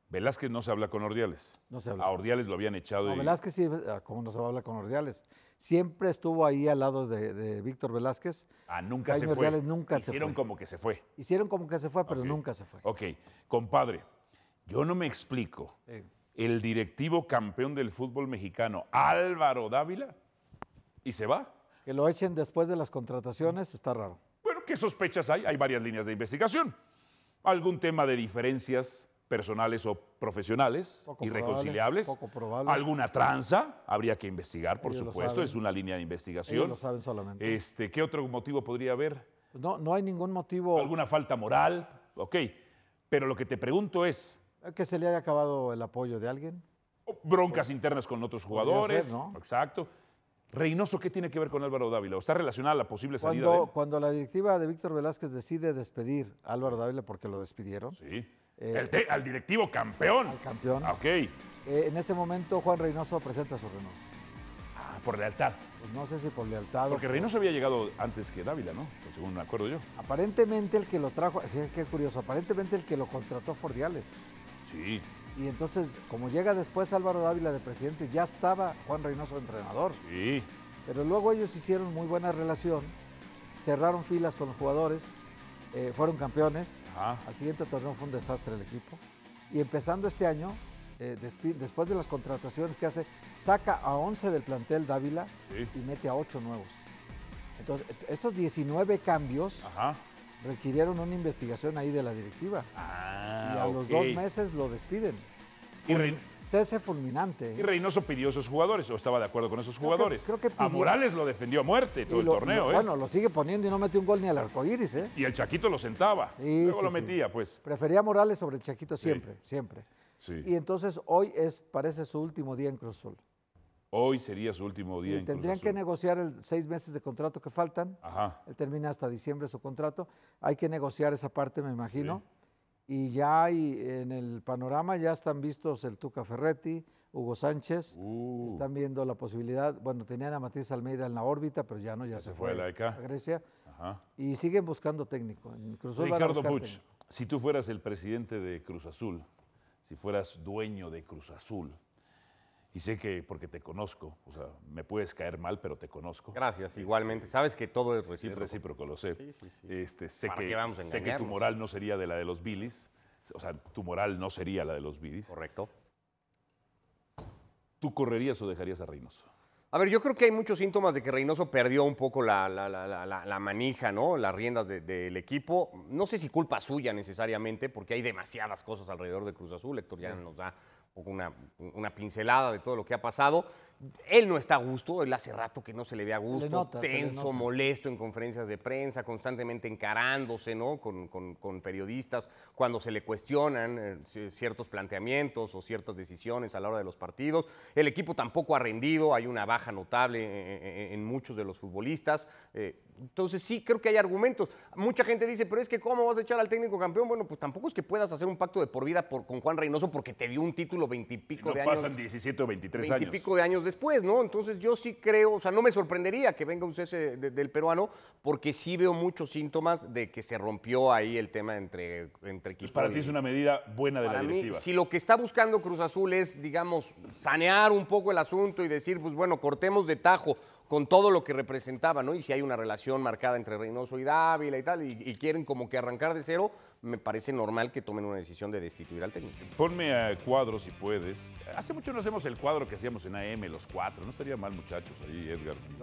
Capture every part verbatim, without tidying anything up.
Velázquez no se habla con Ordiales. No se habla. A Ordiales lo habían echado. No, y... Velázquez sí, ¿cómo no se va a hablar con Ordiales? Siempre estuvo ahí al lado de, de Víctor Velázquez. Ah, nunca Jaime se fue. Ordiales nunca Hicieron se fue. como que se fue. Hicieron como que se fue, pero Ok. nunca se fue. Ok, compadre, yo no me explico. Sí. El directivo campeón del fútbol mexicano, Álvaro Dávila, y se va. Que lo echen después de las contrataciones está raro. Bueno, ¿qué sospechas hay? Hay varias líneas de investigación. Algún tema de diferencias personales o profesionales Poco irreconciliables. probable, poco probable. Alguna tranza, habría que investigar, por Ellos lo supuesto, saben. es una línea de investigación. Ellos lo saben solamente. Este, ¿qué otro motivo podría haber? Pues no, no hay ningún motivo ¿Alguna falta moral? Ok, pero lo que te pregunto es, que se le haya acabado el apoyo de alguien. broncas internas con otros Podría jugadores. ser, ¿no? Exacto. Reynoso, ¿qué tiene que ver con Álvaro Dávila? ¿O está relacionada a la posible salida de Cuando, él? cuando la directiva de Víctor Velázquez decide despedir a Álvaro Dávila porque lo despidieron, Sí. Eh, El te- al directivo campeón. al campeón, Ah, ok. eh, en ese momento Juan Reynoso presenta su renuncia. Ah, por lealtad. Pues no sé si por lealtad o Porque por- Reynoso había llegado antes que Dávila, ¿no? Pues según me acuerdo yo. Aparentemente el que lo trajo, qué, qué curioso, aparentemente el que lo contrató fue Ordiales. Sí. Y entonces, como llega después Álvaro Dávila de presidente, ya estaba Juan Reynoso entrenador. Sí. Pero luego ellos hicieron muy buena relación, cerraron filas con los jugadores, eh, fueron campeones. Ajá. Al siguiente torneo fue un desastre el equipo. Y empezando este año, eh, despi- después de las contrataciones que hace, saca a once del plantel Dávila Sí. y mete a ocho nuevos. Entonces, estos diecinueve cambios Ajá. requirieron una investigación ahí de la directiva. Ah, y a los ok. dos meses lo despiden. Y, Rey- Cese fulminante. y Reynoso pidió a esos jugadores, o estaba de acuerdo con esos Creo que- jugadores. creo que A pidió- Morales lo defendió a muerte todo Y el lo- torneo, lo- ¿eh? Bueno, lo sigue poniendo y no mete un gol ni al arcoíris, ¿eh? Y el Chaquito lo sentaba. Sí, Luego sí, lo sí. metía, pues. Prefería a Morales sobre Chaquito siempre, siempre. Sí. Y entonces hoy es, parece su último día en Cruz Azul. Hoy sería su último día Sí, en Cruz tendrían que Azul. negociar el seis meses de contrato que faltan. Ajá. Él termina hasta diciembre su contrato. Hay que negociar esa parte, me imagino. Y ya hay en el panorama, ya están vistos el Tuca Ferretti, Hugo Sánchez. Uh. Están viendo la posibilidad. Bueno, tenían a Matías Almeida en la órbita, pero ya no, ya, Ya se, se fue fue a la E K. a Grecia. Ajá. Y siguen buscando técnico. En Cruz Azul van a Ricardo buscar Puch, técnico. si tú fueras el presidente de Cruz Azul, si fueras dueño de Cruz Azul, y sé que porque te conozco, o sea, me puedes caer mal, pero te conozco. Gracias, igualmente. Sabes que todo es Es recíproco. recíproco, lo sé. Sí, sí, sí. Este, sé ¿Para que, qué vamos a sé que tu engañarnos? moral no sería de la de los Billys, o sea, tu moral no sería la de los Billys. Correcto. ¿Tú correrías o dejarías a Reynoso? A ver, yo creo que hay muchos síntomas de que Reynoso perdió un poco la, la- la- la- la- la manija, ¿no? Las riendas de- del equipo. No sé si culpa suya necesariamente, porque hay demasiadas cosas alrededor de Cruz Azul. Héctor ya nos da un poco una, una pincelada de todo lo que ha pasado. Él no está a gusto, él hace rato que no se le ve a gusto, nota, se le tenso, nota. molesto en conferencias de prensa, constantemente encarándose, ¿no? Con, con- con periodistas cuando se le cuestionan eh, ci- ciertos planteamientos o ciertas decisiones a la hora de los partidos. El equipo tampoco ha rendido, hay una baja notable en, en- en muchos de los futbolistas. Eh, entonces sí, creo que hay argumentos. Mucha gente dice, pero es que ¿cómo vas a echar al técnico campeón? Bueno, pues tampoco es que puedas hacer un pacto de por vida por- con Juan Reynoso porque te dio un título veintipico No de años. pasan diecisiete o veintitrés años. Veintipico de años después, ¿no? Entonces yo sí creo, o sea, no me sorprendería que venga un cese de- del peruano, porque sí veo muchos síntomas de que se rompió ahí el tema entre, entre equipos. Pues para ti es una medida buena de Para la mí, directiva. si lo que está buscando Cruz Azul es, digamos, sanear un poco el asunto y decir, pues bueno, cortemos de tajo con todo lo que representaba, ¿no? Y si hay una relación marcada entre Reynoso y Dávila y tal, y, y quieren como que arrancar de cero, me parece normal que tomen una decisión de destituir al técnico. Ponme a cuadro si puedes. Hace mucho no hacemos el cuadro que hacíamos en A M, los cuatro. No estaría mal, muchachos, ahí, Edgar. No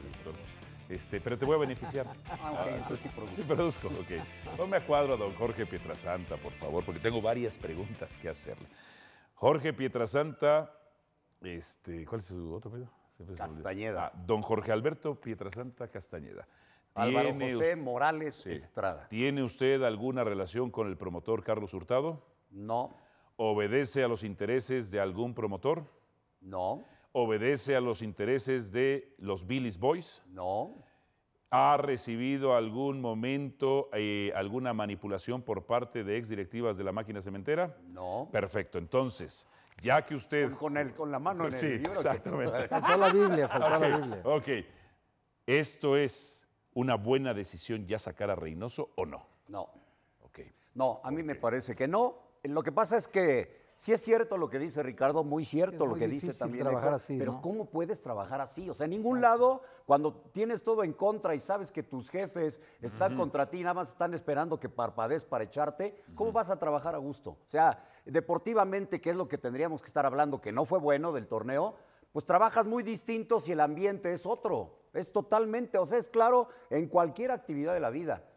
Este, pero te voy a beneficiar. Ah, ok, entonces sí produzco. Sí, produzco, ok. Ponme a cuadro a don Jorge Pietrasanta, por favor, porque tengo varias preguntas que hacerle. Jorge Pietrasanta, este, ¿cuál es su otro apellido? Siempre se me olvida. Castañeda. Ah, don Jorge Alberto Pietrasanta Castañeda. Álvaro ¿Tiene José us- Morales sí. Estrada. ¿Tiene usted alguna relación con el promotor Carlos Hurtado? No, ¿Obedece a los intereses de algún promotor? no, ¿Obedece a los intereses de los Billys Boys? no, ¿Ha recibido algún momento eh, alguna manipulación por parte de exdirectivas de la máquina cementera? no. Perfecto, entonces, ya que usted... Con, con el, con la mano en Sí, el libro. que- exactamente. Faltó la Biblia, faltó la Biblia. Ok, ¿esto es una buena decisión ya sacar a Reynoso o no? No, Ok, no, a mí me parece que no. Lo que pasa es que sí es cierto lo que dice Ricardo, muy cierto Es lo muy que dice difícil también trabajar Héctor, así, pero ¿no? ¿cómo puedes trabajar así? O sea, en ningún lado, cuando tienes todo en contra y sabes que tus jefes están contra ti, nada más están esperando que parpadees para echarte, ¿cómo vas a trabajar a gusto? O sea, deportivamente, que es lo que tendríamos que estar hablando, que no fue bueno del torneo, pues trabajas muy distinto si el ambiente es otro. Es totalmente, o sea, es claro en cualquier actividad de la vida.